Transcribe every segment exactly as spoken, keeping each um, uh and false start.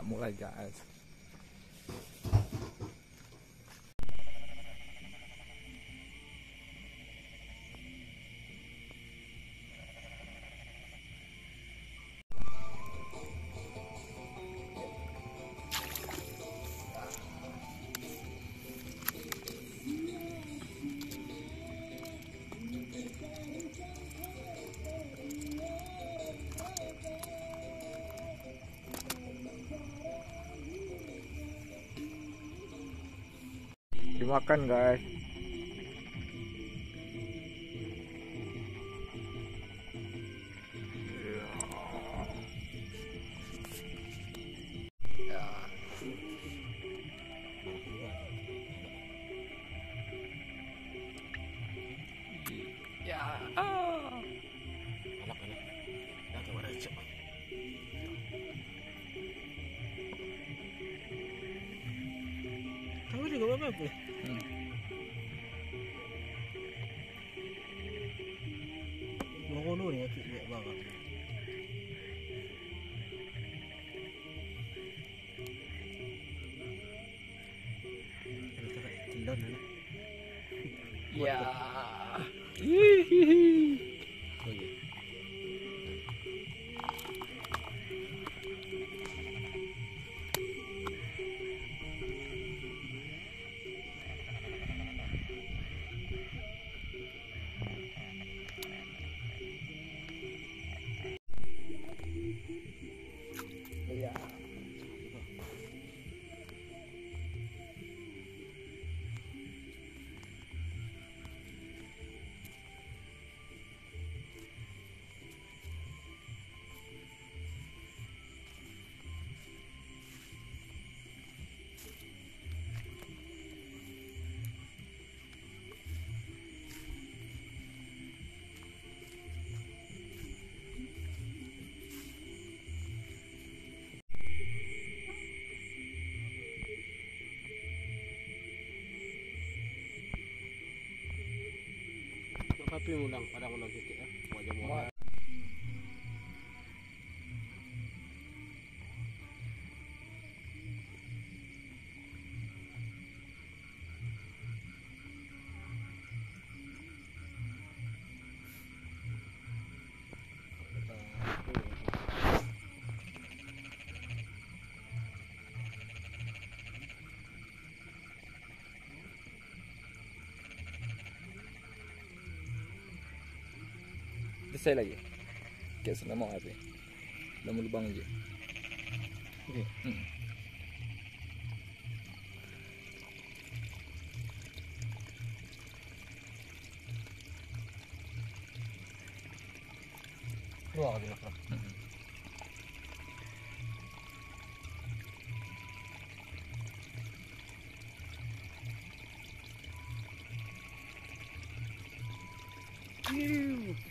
nak mulai guys. Dimakan guys. Ya. Ya. Ah. Anak-anak. Dah tak ada cek. Tahu juga apa-apa. Hmm. Ngono ni aku buat barang. Telon ni. Ya. Hihihi. Oh ya. Ya. Tapi mulang pada mulang titik ya. Wajah mulang. Desai lagi. Okey, senang mau habis. Dalam lubang je. Okey. Hmm. Keluar dia nak. Hmm. Kiu.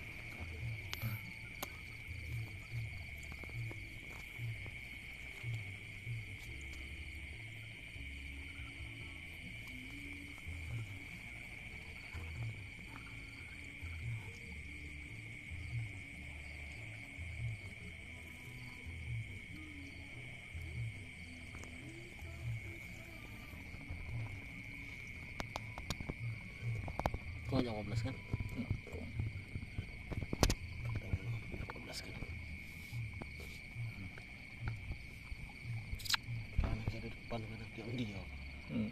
Kau yang dua belas kan? dua belas kan? Anak ada depan anak yang dia. Hmm.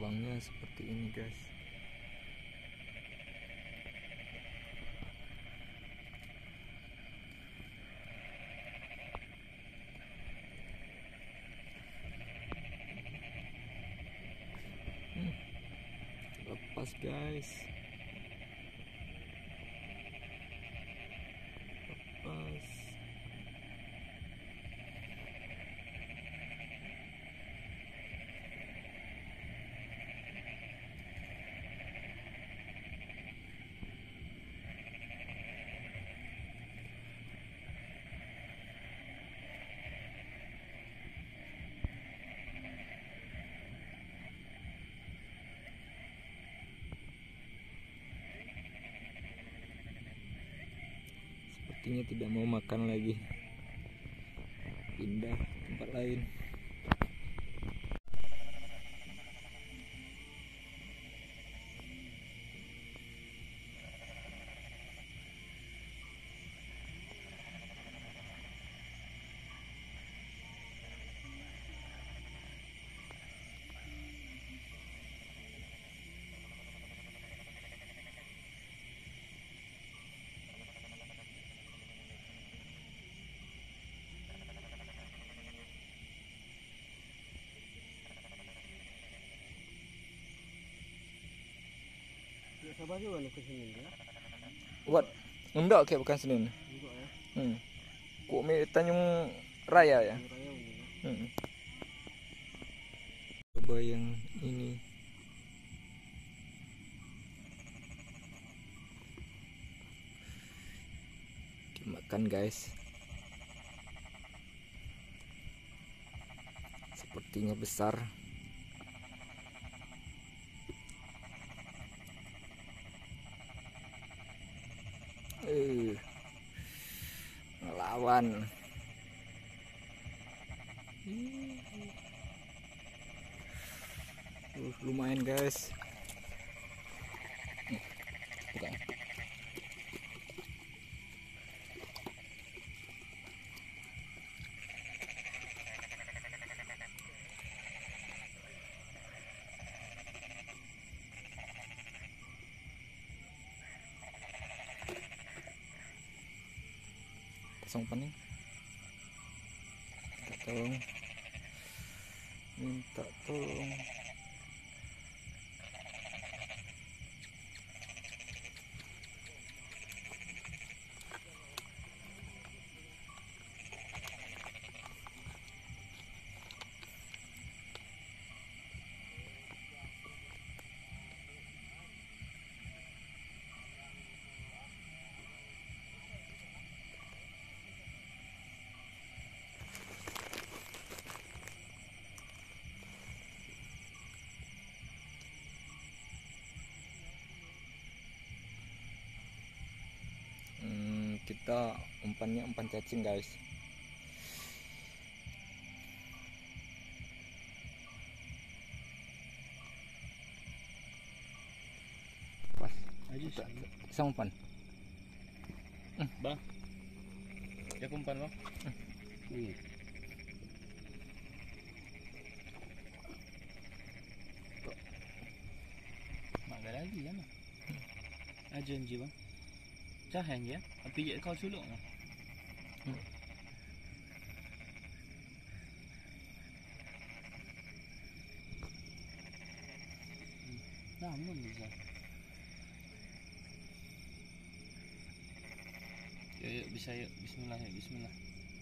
lubangnya seperti ini guys. hmm. Lepas guys, lepas. Sepertinya tidak mau makan lagi, pindah tempat lain. Sabar juga nak ke Senin ya. Buat enggak kayak bukan Senin. Enggak ya. Hmm. Kok mi Tanjung Raya ya? Raya ini. Hmm. Coba yang ini. Dimakan guys. Sepertinya besar. Uh, ngelawan. Uh, lumayan guys. Bukan. Pasang umpan nih. Minta tolong. Minta tolong. Kita umpannya umpan cacing guys. Pas aja bisa umpan. Hmm. Bang, ya umpan bang. Ini. Mak ada lagi ya mah. Ajan je bang. Cahan ya, api je kau suluk mah. Hmm. Namun bisa. Ya, ya bisa ya. Bismillah ya, bismillah.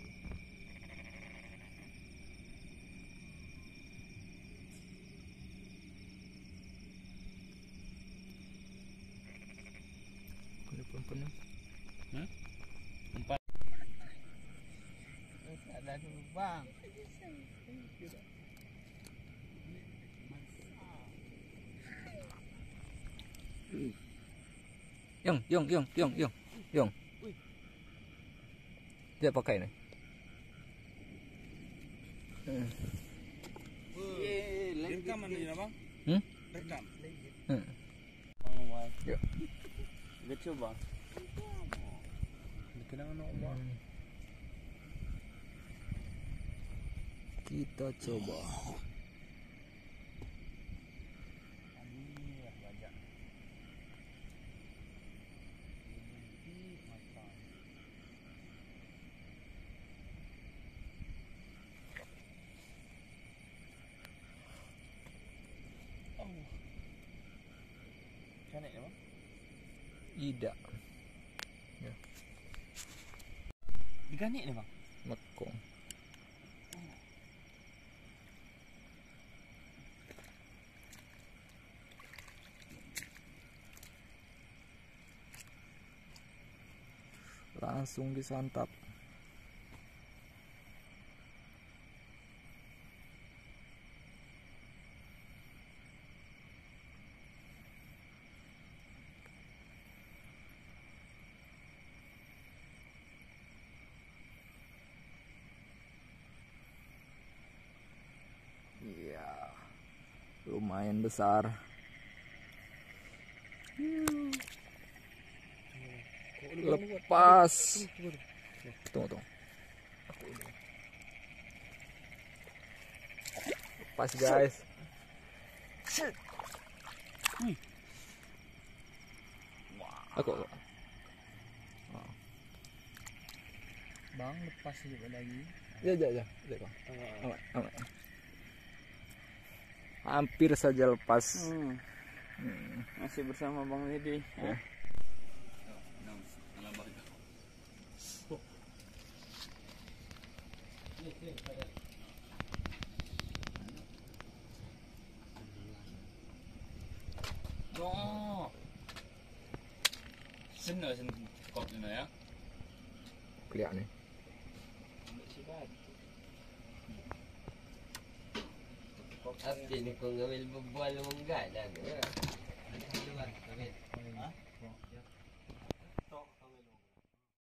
Umpan-umpan. Hmm? Umpan. Ada dulu bang. Yong, yong, yong, yong, yong, yong. Dia pakai nih. Hmm. Rekam mana ya bang? Hmm? Rekam. Hmm. Bang wai. Ya. Kita coba. Kenapa nak bang? Kita coba. kanik ni bang? Ida. Di kanik ni bang? Mekong. Langsung disantap. Iya, lumayan besar. Lepas. Tunggu, tunggu. Lepas guys. Wih. Aku, aku. Bang, lepas juga lagi. Ya, ya, ya. Amat, amat. Hampir saja lepas. Hmm. Hmm. Masih bersama Bang Lidi. Ya. Oh. Senang sen kop ni ya. Kelihatan nih. At ini kung gawin mo buwan mo nga, lang. Ano ba? Gawin. Ha?